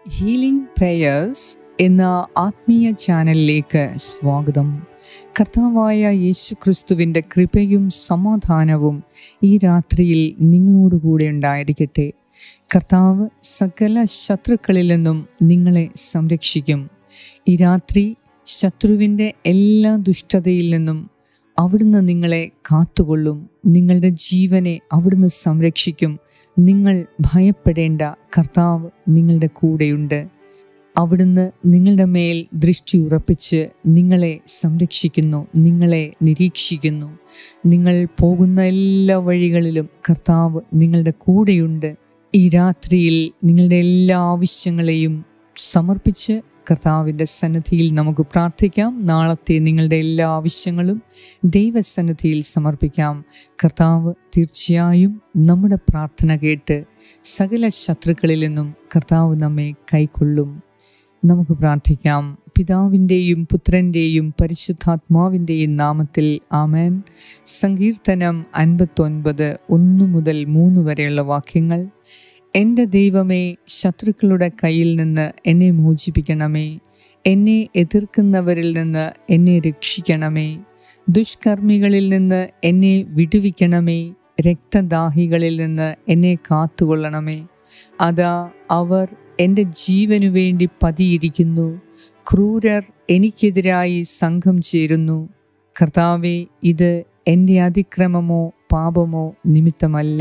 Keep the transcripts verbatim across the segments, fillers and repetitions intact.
Healing prayers എന്ന ആത്മീയ ചാനലിലേക്ക് സ്വാഗതം. കർത്താവായ യേശു ക്രിസ്തുവിൻ്റെ കൃപയും സമാധാനവും ഈ രാത്രിയിൽ നിങ്ങളോടുകൂടെ ഉണ്ടായിരിക്കട്ടെ. കർത്താവ് സകല ശത്രുക്കളിൽ നിന്നും നിങ്ങളെ സംരക്ഷിക്കും. ഈ രാത്രി ശത്രുവിൻ്റെ എല്ലാ ദുഷ്ടതയിൽ നിന്നും അവിടുന്ന് നിങ്ങളെ കാത്തുകൊള്ളും. നിങ്ങളുടെ ജീവനെ അവിടുന്ന് സംരക്ഷിക്കും. നിങ്ങൾ ഭയപ്പെടേണ്ട, കർത്താവ് നിങ്ങളുടെ കൂടെയുണ്ട്. അവിടുന്ന് നിങ്ങളുടെ മേൽ ദൃഷ്ടി ഉറപ്പിച്ച് നിങ്ങളെ സംരക്ഷിക്കുന്നു, നിങ്ങളെ നിരീക്ഷിക്കുന്നു. നിങ്ങൾ പോകുന്ന എല്ലാ വഴികളിലും കർത്താവ് നിങ്ങളുടെ കൂടെയുണ്ട്. ഈ രാത്രിയിൽ നിങ്ങളുടെ എല്ലാ ആവശ്യങ്ങളെയും സമർപ്പിച്ച് കർത്താവിൻ്റെ സന്നിധിയിൽ നമുക്ക് പ്രാർത്ഥിക്കാം. നാളത്തെ നിങ്ങളുടെ എല്ലാ ആവശ്യങ്ങളും ദൈവസന്നിധിയിൽ സമർപ്പിക്കാം. കർത്താവ് തീർച്ചയായും നമ്മുടെ പ്രാർത്ഥന കേട്ട് സകല ശത്രുക്കളിൽ നിന്നും കർത്താവ് നമ്മെ കൈക്കൊള്ളും. നമുക്ക് പ്രാർത്ഥിക്കാം. പിതാവിൻ്റെയും പുത്രൻ്റെയും പരിശുദ്ധാത്മാവിൻ്റെയും നാമത്തിൽ ആമേൻ. സങ്കീർത്തനം അൻപത്തൊൻപത് ഒന്ന് മുതൽ മൂന്ന് വരെയുള്ള വാക്യങ്ങൾ. എൻ്റെ ദൈവമേ, ശത്രുക്കളുടെ കയ്യിൽ നിന്ന് എന്നെ മോചിപ്പിക്കണമേ. എന്നെ എതിർക്കുന്നവരിൽ നിന്ന് എന്നെ രക്ഷിക്കണമേ. ദുഷ്കർമ്മികളിൽ നിന്ന് എന്നെ വിടുവിക്കണമേ. രക്തദാഹികളിൽ നിന്ന് എന്നെ കാത്തുകൊള്ളണമേ. അതാ അവർ എൻ്റെ ജീവനു വേണ്ടി പതിയിരിക്കുന്നു. ക്രൂരർ എനിക്കെതിരായി സംഘം ചേരുന്നു. കർത്താവേ, ഇത് എൻ്റെ അതിക്രമമോ പാപമോ നിമിത്തമല്ല.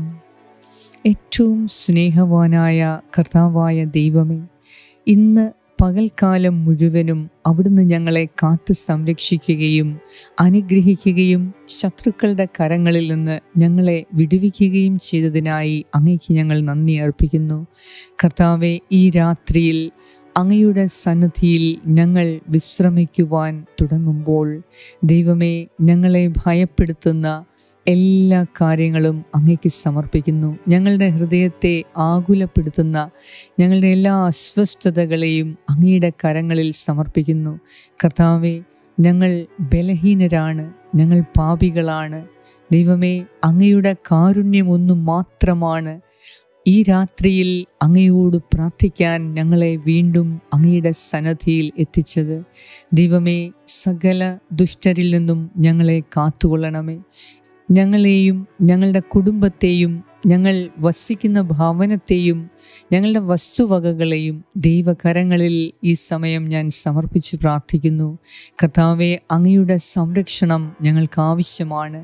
ഏറ്റവും സ്നേഹവാനായ കർത്താവായ ദൈവമേ, ഇന്ന് പകൽക്കാലം മുഴുവനും അവിടുന്ന് ഞങ്ങളെ കാത്ത് സംരക്ഷിക്കുകയും അനുഗ്രഹിക്കുകയും ശത്രുക്കളുടെ കരങ്ങളിൽ നിന്ന് ഞങ്ങളെ വിടുവിക്കുകയും ചെയ്തതിനായി അങ്ങേക്ക് ഞങ്ങൾ നന്ദി അർപ്പിക്കുന്നു. കർത്താവെ, ഈ രാത്രിയിൽ അങ്ങയുടെ സന്നിധിയിൽ ഞങ്ങൾ വിശ്രമിക്കുവാൻ തുടങ്ങുമ്പോൾ ദൈവമേ, ഞങ്ങളെ ഭയപ്പെടുത്തുന്ന എല്ലാ കാര്യങ്ങളും അങ്ങേക്ക് സമർപ്പിക്കുന്നു. ഞങ്ങളുടെ ഹൃദയത്തെ ആകുലപ്പെടുത്തുന്ന ഞങ്ങളുടെ എല്ലാ അസ്വസ്ഥതകളെയും അങ്ങയുടെ കരങ്ങളിൽ സമർപ്പിക്കുന്നു. കർത്താവെ, ഞങ്ങൾ ബലഹീനരാണ്, ഞങ്ങൾ പാപികളാണ്. ദൈവമേ, അങ്ങയുടെ കാരുണ്യം ഒന്നു മാത്രമാണ് ഈ രാത്രിയിൽ അങ്ങയോട് പ്രാർത്ഥിക്കാൻ ഞങ്ങളെ വീണ്ടും അങ്ങയുടെ സന്നിധിയിൽ എത്തിച്ചത്. ദൈവമേ, സകല ദുഷ്ടരിൽ നിന്നും ഞങ്ങളെ കാത്തുകൊള്ളണമേ. ഞങ്ങളെയും ഞങ്ങളുടെ കുടുംബത്തെയും ഞങ്ങൾ വസിക്കുന്ന ഭവനത്തെയും ഞങ്ങളുടെ വസ്തുവകകളെയും ദൈവകരങ്ങളിൽ ഈ സമയം ഞാൻ സമർപ്പിച്ച് പ്രാർത്ഥിക്കുന്നു. കർത്താവെ, അങ്ങയുടെ സംരക്ഷണം ഞങ്ങൾക്ക് ആവശ്യമാണ്.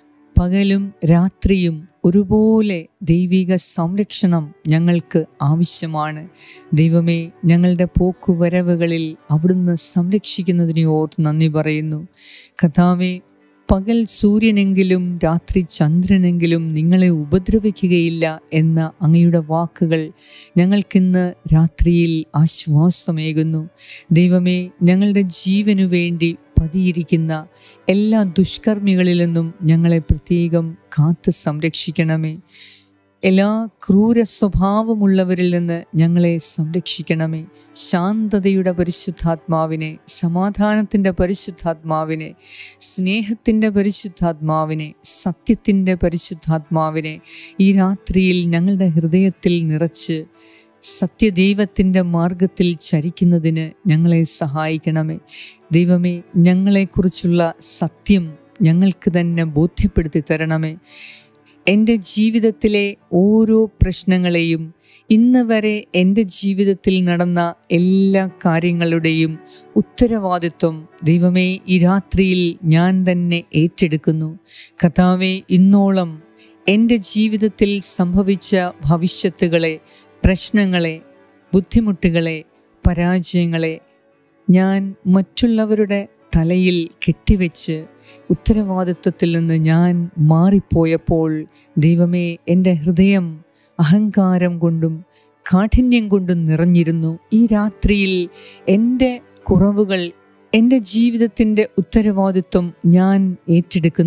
പകലും രാത്രിയും ഒരുപോലെ ദൈവിക സംരക്ഷണം ഞങ്ങൾക്ക് ആവശ്യമാണ്. ദൈവമേ, ഞങ്ങളുടെ പോക്കുവരവുകളിൽ അവിടുന്ന് സംരക്ഷിക്കുന്നതിനെ ഓർത്ത് നന്ദി പറയുന്നു. കർത്താവെ, പകൽ സൂര്യനെങ്കിലും രാത്രി ചന്ദ്രനെങ്കിലും നിങ്ങളെ ഉപദ്രവിക്കുകയില്ല എന്ന അങ്ങയുടെ വാക്കുകൾ ഞങ്ങൾക്കിന്ന് രാത്രിയിൽ ആശ്വാസമേകുന്നു. ദൈവമേ, ഞങ്ങളുടെ ജീവനു വേണ്ടി പതിയിരിക്കുന്ന എല്ലാ ദുഷ്കർമ്മികളിൽ നിന്നും ഞങ്ങളെ പ്രത്യേകം കാത്ത് സംരക്ഷിക്കണമേ. എല്ലാ ക്രൂര സ്വഭാവമുള്ളവരിൽ നിന്ന് ഞങ്ങളെ സംരക്ഷിക്കണമേ. ശാന്തതയുടെ പരിശുദ്ധാത്മാവിനെ, സമാധാനത്തിൻ്റെ പരിശുദ്ധാത്മാവിനെ, സ്നേഹത്തിൻ്റെ പരിശുദ്ധാത്മാവിനെ, സത്യത്തിൻ്റെ പരിശുദ്ധാത്മാവിനെ ഈ രാത്രിയിൽ ഞങ്ങളുടെ ഹൃദയത്തിൽ നിറച്ച് സത്യദൈവത്തിൻ്റെ മാർഗത്തിൽ ചരിക്കുന്നതിന് ഞങ്ങളെ സഹായിക്കണമേ. ദൈവമേ, ഞങ്ങളെക്കുറിച്ചുള്ള സത്യം ഞങ്ങൾക്ക് തന്നെ ബോധ്യപ്പെടുത്തി തരണമേ. എൻ്റെ ജീവിതത്തിലെ ഓരോ പ്രശ്നങ്ങളെയും, ഇന്ന് വരെ എൻ്റെ ജീവിതത്തിൽ നടന്ന എല്ലാ കാര്യങ്ങളുടെയും ഉത്തരവാദിത്വം ദൈവമേ ഈ രാത്രിയിൽ ഞാൻ തന്നെ ഏറ്റെടുക്കുന്നു. കർത്താവേ, ഇന്നോളം എൻ്റെ ജീവിതത്തിൽ സംഭവിച്ച ഭവിഷ്യത്തുകളെ, പ്രശ്നങ്ങളെ, ബുദ്ധിമുട്ടുകളെ, പരാജയങ്ങളെ ഞാൻ മറ്റുള്ളവരുടെ തലയിൽ കെട്ടിവെച്ച് ഉത്തരവാദിത്വത്തിൽ നിന്ന് ഞാൻ മാറിപ്പോയപ്പോൾ ദൈവമേ, എൻ്റെ ഹൃദയം അഹങ്കാരം കൊണ്ടും കാഠിന്യം കൊണ്ടും നിറഞ്ഞിരുന്നു. ഈ രാത്രിയിൽ എൻ്റെ കുറവുകൾ, എൻ്റെ ജീവിതത്തിൻ്റെ ഉത്തരവാദിത്വം ഞാൻ ഏറ്റെടുക്കുന്നു.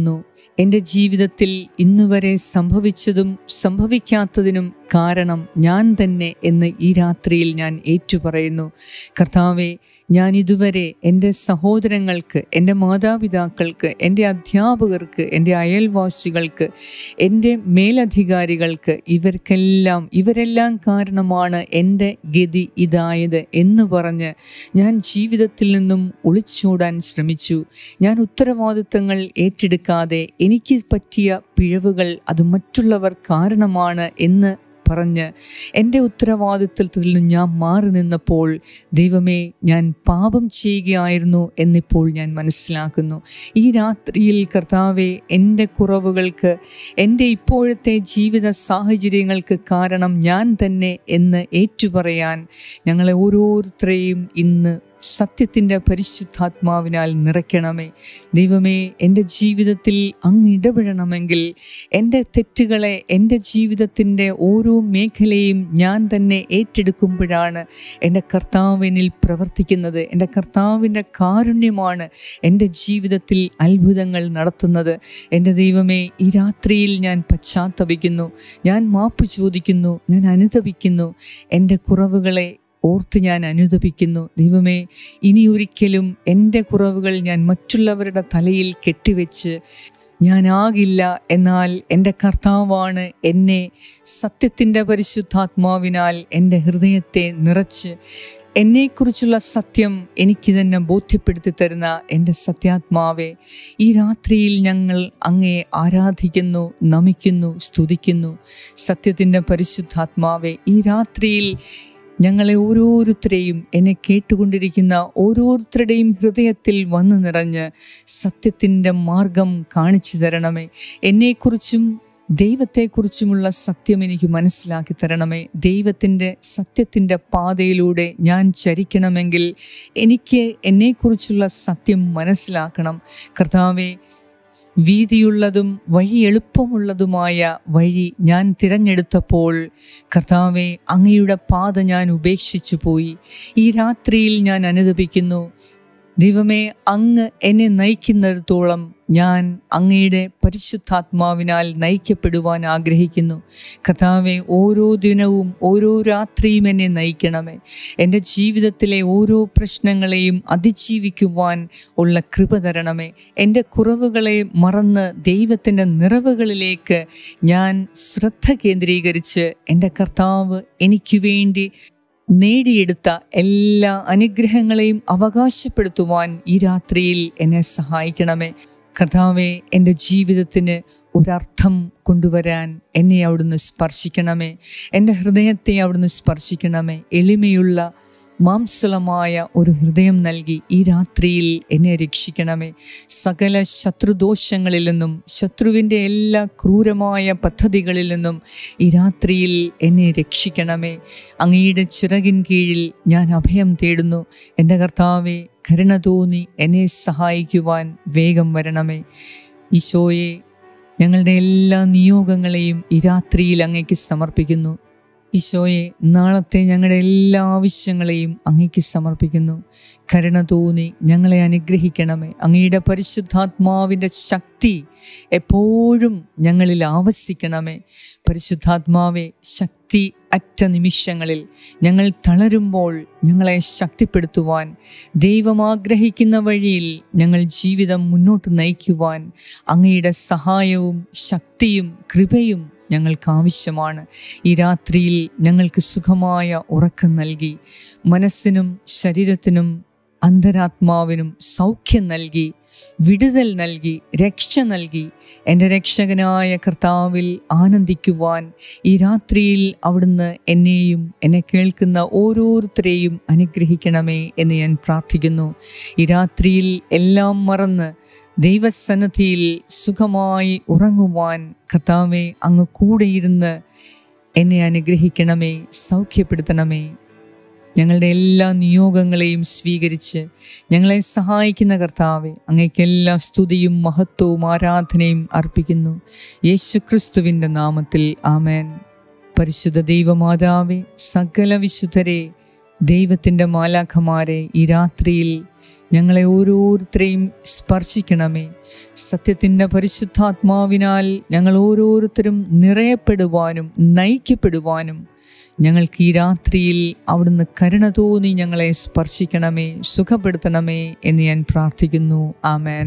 എൻ്റെ ജീവിതത്തിൽ ഇന്നുവരെ സംഭവിച്ചതും സംഭവിക്കാത്തതിനും കാരണം ഞാൻ തന്നെ എന്ന് ഈ രാത്രിയിൽ ഞാൻ ഏറ്റുപറയുന്നു. കർത്താവെ, ഞാൻ ഇതുവരെ എൻ്റെ സഹോദരങ്ങൾക്ക്, എൻ്റെ മാതാപിതാക്കൾക്ക്, എൻ്റെ അധ്യാപകർക്ക്, എൻ്റെ അയൽവാസികൾക്ക്, എൻ്റെ മേലധികാരികൾക്ക്, ഇവർക്കെല്ലാം ഇവരെല്ലാം കാരണമാണ് എൻ്റെ ഗതി ഇതായത് എന്ന് പറഞ്ഞ് ഞാൻ ജീവിതത്തിൽ നിന്നും ഒളിച്ചോടാൻ ശ്രമിച്ചു. ഞാൻ ഉത്തരവാദിത്തങ്ങൾ ഏറ്റെടുക്കാതെ എനിക്ക് പറ്റിയ പിഴവുകൾ അത് മറ്റുള്ളവർ കാരണമാണ് എന്ന് പറഞ്ഞ് എൻ്റെ ഉത്തരവാദിത്വത്തിൽ നിന്ന് ഞാൻ മാറി നിന്നപ്പോൾ, ദൈവമേ, ഞാൻ പാപം ചെയ്യുകയായിരുന്നു എന്നിപ്പോൾ ഞാൻ മനസ്സിലാക്കുന്നു. ഈ രാത്രിയിൽ കർത്താവെ, എൻ്റെ കുറവുകൾക്ക്, എൻ്റെ ഇപ്പോഴത്തെ ജീവിത സാഹചര്യങ്ങൾക്ക് കാരണം ഞാൻ തന്നെ എന്ന് ഏറ്റുപറയാൻ ഞങ്ങളെ ഓരോരുത്തരെയും ഇന്ന് സത്യത്തിൻ്റെ പരിശുദ്ധാത്മാവിനാൽ നിറയ്ക്കണമേ. ദൈവമേ, എൻ്റെ ജീവിതത്തിൽ അങ്ങ് ഇടപെടണമെങ്കിൽ എൻ്റെ തെറ്റുകളെ, എൻ്റെ ജീവിതത്തിൻ്റെ ഓരോ മേഖലയും ഞാൻ തന്നെ ഏറ്റെടുക്കുമ്പോഴാണ് എൻ്റെ കർത്താവിനിൽ പ്രവർത്തിക്കുന്നത്. എൻ്റെ കർത്താവിൻ്റെ കാരുണ്യമാണ് എൻ്റെ ജീവിതത്തിൽ അത്ഭുതങ്ങൾ നടത്തുന്നത്. എൻ്റെ ദൈവമേ, ഈ രാത്രിയിൽ ഞാൻ പശ്ചാത്തപിക്കുന്നു, ഞാൻ മാപ്പ് ചോദിക്കുന്നു, ഞാൻ അനുതപിക്കുന്നു. എൻ്റെ കുറവുകളെ ഓർത്ത് ഞാൻ അനുതപിക്കുന്നു. ദൈവമേ, ഇനിയൊരിക്കലും എൻ്റെ കുറവുകൾ ഞാൻ മറ്റുള്ളവരുടെ തലയിൽ കെട്ടിവെച്ച് ഞാനാകില്ല, എന്നാൽ എൻ്റെ കർത്താവാണ് എന്നെ സത്യത്തിൻ്റെ പരിശുദ്ധാത്മാവിനാൽ എൻ്റെ ഹൃദയത്തെ നിറച്ച് എന്നെക്കുറിച്ചുള്ള സത്യം എനിക്ക് തന്നെ ബോധ്യപ്പെടുത്തി തരുന്ന എൻ്റെ സത്യാത്മാവെ, ഈ രാത്രിയിൽ ഞങ്ങൾ അങ്ങയെ ആരാധിക്കുന്നു, നമിക്കുന്നു, സ്തുതിക്കുന്നു. സത്യത്തിൻ്റെ പരിശുദ്ധാത്മാവെ, ഈ രാത്രിയിൽ ഞങ്ങളെ ഓരോരുത്തരെയും, എന്നെ കേട്ടുകൊണ്ടിരിക്കുന്ന ഓരോരുത്തരുടെയും ഹൃദയത്തിൽ വന്നു നിറഞ്ഞ് സത്യത്തിൻ്റെ മാർഗം കാണിച്ചു തരണമേ. എന്നെക്കുറിച്ചും ദൈവത്തെക്കുറിച്ചുമുള്ള സത്യം എനിക്ക് മനസ്സിലാക്കി തരണമേ. ദൈവത്തിൻ്റെ സത്യത്തിൻ്റെ പാതയിലൂടെ ഞാൻ ചരിക്കണമെങ്കിൽ എനിക്ക് എന്നെക്കുറിച്ചുള്ള സത്യം മനസ്സിലാക്കണം. കർത്താവേ, വീതിയുള്ളതും വഴി എളുപ്പമുള്ളതുമായ വഴി ഞാൻ തിരഞ്ഞെടുത്തപ്പോൾ, കർത്താവെ, അങ്ങയുടെ പാത ഞാൻ ഉപേക്ഷിച്ചു പോയി. ഈ രാത്രിയിൽ ഞാൻ അനുതപിക്കുന്നു. ദൈവമേ, അങ്ങ് എന്നെ നയിക്കുന്നിടത്തോളം ഞാൻ അങ്ങയുടെ പരിശുദ്ധാത്മാവിനാൽ നയിക്കപ്പെടുവാൻ ആഗ്രഹിക്കുന്നു. കർത്താവെ, ഓരോ ദിനവും ഓരോ രാത്രിയും എന്നെ നയിക്കണമേ. എൻ്റെ ജീവിതത്തിലെ ഓരോ പ്രശ്നങ്ങളെയും അതിജീവിക്കുവാൻ ഉള്ള കൃപ തരണമേ. എൻ്റെ കുറവുകളെ മറന്ന് ദൈവത്തിൻ്റെ നിറവുകളിലേക്ക് ഞാൻ ശ്രദ്ധ കേന്ദ്രീകരിച്ച് എൻ്റെ കർത്താവ് എനിക്ക് വേണ്ടി നേടിയെടുത്ത എല്ലാ അനുഗ്രഹങ്ങളെയും അവകാശപ്പെടുത്തുവാൻ ഈ രാത്രിയിൽ എന്നെ സഹായിക്കണമേ. കർത്താവെ, എൻ്റെ ജീവിതത്തിന് ഒരർത്ഥം കൊണ്ടുവരാൻ എന്നെ അവിടുന്ന് സ്പർശിക്കണമേ. എൻ്റെ ഹൃദയത്തെ അവിടുന്ന് സ്പർശിക്കണമേ. എളിമയുള്ള മാംസളമായ ഒരു ഹൃദയം നൽകി ഈ രാത്രിയിൽ എന്നെ രക്ഷിക്കണമേ. സകല ശത്രുദോഷങ്ങളിൽ നിന്നും, ശത്രുവിൻ്റെ എല്ലാ ക്രൂരമായ പദ്ധതികളിൽ നിന്നും ഈ രാത്രിയിൽ എന്നെ രക്ഷിക്കണമേ. അങ്ങയുടെ ചിറകിൻ കീഴിൽ ഞാൻ അഭയം തേടുന്നു. എൻ്റെ കർത്താവെ, കരുണ തോന്നി എന്നെ സഹായിക്കുവാൻ വേഗം വരണമേ. ഈശോയെ, ഞങ്ങളുടെ എല്ലാ നിയോഗങ്ങളെയും ഈ രാത്രിയിൽ അങ്ങേക്ക് സമർപ്പിക്കുന്നു. ഈശോയെ, നാളത്തെ ഞങ്ങളുടെ എല്ലാ ആവശ്യങ്ങളെയും അങ്ങേക്ക് സമർപ്പിക്കുന്നു. കരുണ തോന്നി ഞങ്ങളെ അനുഗ്രഹിക്കണമേ. അങ്ങയുടെ പരിശുദ്ധാത്മാവിൻ്റെ ശക്തി എപ്പോഴും ഞങ്ങളിൽ ആവസിക്കണമേ. പരിശുദ്ധാത്മാവെ, ശക്തി അറ്റ നിമിഷങ്ങളിൽ ഞങ്ങൾ തളരുമ്പോൾ ഞങ്ങളെ ശക്തിപ്പെടുത്തുവാൻ, ദൈവം ആഗ്രഹിക്കുന്ന വഴിയിൽ ഞങ്ങൾ ജീവിതം മുന്നോട്ട് നയിക്കുവാൻ അങ്ങയുടെ സഹായവും ശക്തിയും കൃപയും ഞങ്ങൾക്ക് ആവശ്യമാണ്. ഈ രാത്രിയിൽ ഞങ്ങൾക്ക് സുഖമായ ഉറക്കം നൽകി, മനസ്സിനും ശരീരത്തിനും അന്തരാത്മാവിനും സൗഖ്യം നൽകി, വിടുതൽ നൽകി, രക്ഷ നൽകി, എൻ്റെ രക്ഷകനായ കർത്താവിൽ ആനന്ദിക്കുവാൻ ഈ രാത്രിയിൽ അവിടുന്ന് എന്നെയും എന്നെ കേൾക്കുന്ന ഓരോരുത്തരെയും അനുഗ്രഹിക്കണമേ എന്ന് ഞാൻ പ്രാർത്ഥിക്കുന്നു. ഈ രാത്രിയിൽ എല്ലാം മറന്ന് ദൈവസന്നിധിയിൽ സുഖമായി ഉറങ്ങുവാൻ കർത്താവേ, അങ്ങ് കൂടെയിരുന്ന് എന്നെ അനുഗ്രഹിക്കണമേ, സൗഖ്യപ്പെടുത്തണമേ. ഞങ്ങളുടെ എല്ലാ നിയോഗങ്ങളെയും സ്വീകരിച്ച് ഞങ്ങളെ സഹായിക്കുന്ന കർത്താവെ, അങ്ങേക്ക് എല്ലാ സ്തുതിയും മഹത്വവും ആരാധനയും അർപ്പിക്കുന്നു. യേശുക്രിസ്തുവിൻ്റെ നാമത്തിൽ ആമേൻ. പരിശുദ്ധ ദൈവമാതാവേ, സകല വിശുദ്ധരെ, ദൈവത്തിൻ്റെ മാലാഖമാരെ, ഈ രാത്രിയിൽ ഞങ്ങളെ ഓരോരുത്തരെയും സ്പർശിക്കണമേ. സത്യത്തിൻ്റെ പരിശുദ്ധാത്മാവിനാൽ ഞങ്ങൾ ഓരോരുത്തരും നിറയപ്പെടുവാനും നയിക്കപ്പെടുവാനും ഞങ്ങൾക്ക് ഈ രാത്രിയിൽ അവിടുന്ന് കരുണ തോന്നി ഞങ്ങളെ സ്പർശിക്കണമേ, സുഖപ്പെടുത്തണമേ എന്ന് ഞാൻ പ്രാർത്ഥിക്കുന്നു. ആമേൻ.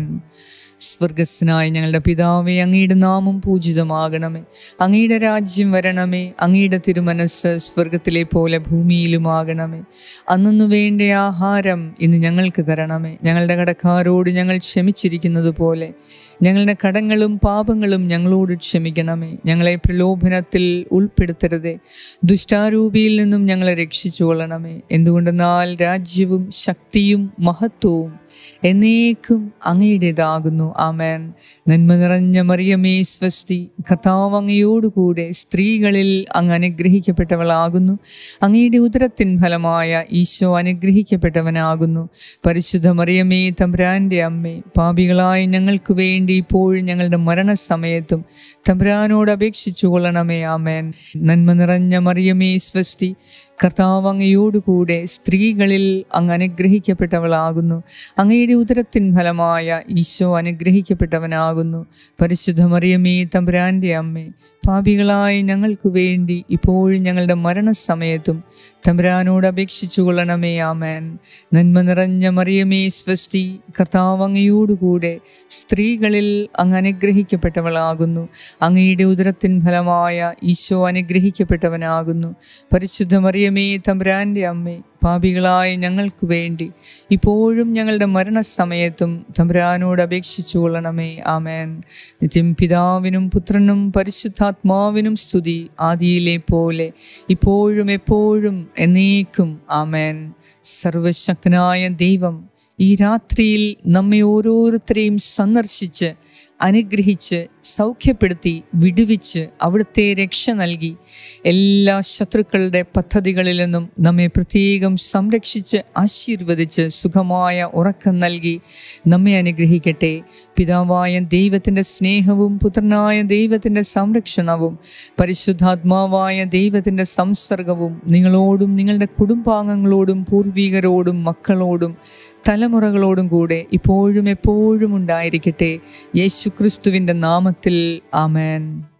സ്വർഗസ്നായ ഞങ്ങളുടെ പിതാവേ, അങ്ങയുടെ നാമം പൂജിതമാകണമേ, അങ്ങയുടെ രാജ്യം വരണമേ, അങ്ങയുടെ തിരുമനസ്സ് സ്വർഗത്തിലെ പോലെ ഭൂമിയിലുമാകണമേ. അന്നു വേണ്ട ആഹാരം ഇന്ന് ഞങ്ങൾക്ക് തരണമേ. ഞങ്ങളുടെ കടക്കാരോട് ഞങ്ങൾ ക്ഷമിച്ചിരിക്കുന്നത് പോലെ ഞങ്ങളുടെ കടങ്ങളും പാപങ്ങളും ഞങ്ങളോട് ക്ഷമിക്കണമേ. ഞങ്ങളെ പ്രലോഭനത്തിൽ ഉൾപ്പെടുത്തരുതേ, ദുഷ്ടാരൂപിയിൽ നിന്നും ഞങ്ങളെ രക്ഷിച്ചു കൊള്ളണമേ. എന്തുകൊണ്ടെന്നാൽ രാജ്യവും ശക്തിയും മഹത്വവും എന്നേക്കും അങ്ങയുടേതാകുന്നു. ആമേൻ. നന്മ നിറഞ്ഞ മറിയമേ സ്വസ്തി, കർത്താവ് അങ്ങയോടുകൂടെ സ്ത്രീകളിൽ അങ്ങ് അനുഗ്രഹിക്കപ്പെട്ടവളാകുന്നു. അങ്ങയുടെ ഉദരത്തിൻ ഫലമായ ഈശോ അനുഗ്രഹിക്കപ്പെട്ടവനാകുന്നു. പരിശുദ്ധ മറിയമേ തമ്പുരാൻ്റെ അമ്മേ, പാപികളായ ഞങ്ങൾക്ക് വേണ്ടി ഇപ്പോഴും ഞങ്ങളുടെ മരണസമയത്തും തമ്പുരാനോട് അപേക്ഷിച്ചു കൊള്ളണമേ. ആമേൻ. നന്മ നിറഞ്ഞ മറിയമേ സ്വസ്തി, കർത്താവ് അങ്ങയോടുകൂടെ സ്ത്രീകളിൽ അങ്ങ് അനുഗ്രഹിക്കപ്പെട്ടവളാകുന്നു. അങ്ങയുടെ ഉദരത്തിൻ ഫലമായ ഈശോ അനുഗ്രഹിക്കപ്പെട്ടവനാകുന്നു. പരിശുദ്ധ മറിയമേ തമ്പുരാൻ്റെ അമ്മേ, പാപികളായ ഞങ്ങൾക്ക് വേണ്ടി ഇപ്പോഴും ഞങ്ങളുടെ മരണസമയത്തും തമ്പുരാനോട് അപേക്ഷിച്ചു കൊള്ളണമേ. ആമേൻ. നന്മ നിറഞ്ഞ മറിയമേ സ്വസ്തി, കർത്താവ് അങ്ങയോടുകൂടെ സ്ത്രീകളിൽ അങ്ങ് അനുഗ്രഹിക്കപ്പെട്ടവളാകുന്നു. അങ്ങയുടെ ഉദരത്തിൻ ഫലമായ ഈശോ അനുഗ്രഹിക്കപ്പെട്ടവനാകുന്നു. പരിശുദ്ധ മറിയമേ തമ്പുരാൻ്റെ അമ്മേ, പാപികളായ ഞങ്ങൾക്ക് വേണ്ടി ഇപ്പോഴും ഞങ്ങളുടെ മരണസമയത്തും തമ്പുരാനോട് അപേക്ഷിച്ചു കൊള്ളണമേ. ആമേൻ. നിത്യം പിതാവിനും പുത്രനും പരിശുദ്ധാത്മാവിനും സ്തുതി, ആദിയിലെ പോലെ ഇപ്പോഴും എപ്പോഴും എന്നേക്കും. ആമേൻ. സർവശക്തനായ ദൈവം ഈ രാത്രിയിൽ നമ്മെ ഓരോരുത്തരെയും സന്ദർശിച്ച് അനുഗ്രഹിച്ച് സൗഖ്യപ്പെടുത്തി വിടുവിച്ച് അവിടുത്തെ രക്ഷ നൽകി എല്ലാ ശത്രുക്കളുടെ പദ്ധതികളിൽ നിന്നും നമ്മെ പ്രത്യേകം സംരക്ഷിച്ച് ആശീർവദിച്ച് സുഖമായ ഉറക്കം നൽകി നമ്മെ അനുഗ്രഹിക്കട്ടെ. പിതാവായ ദൈവത്തിൻ്റെ സ്നേഹവും പുത്രനായ ദൈവത്തിൻ്റെ സംരക്ഷണവും പരിശുദ്ധാത്മാവായ ദൈവത്തിൻ്റെ സംസർഗവും നിങ്ങളോടും നിങ്ങളുടെ കുടുംബാംഗങ്ങളോടും പൂർവികരോടും മക്കളോടും തലമുറകളോടും കൂടെ ഇപ്പോഴും എപ്പോഴും ഉണ്ടായിരിക്കട്ടെ. യേശു ക്രിസ്തുവിൻ്റെ നാമത്തിൽ. ആമേൻ.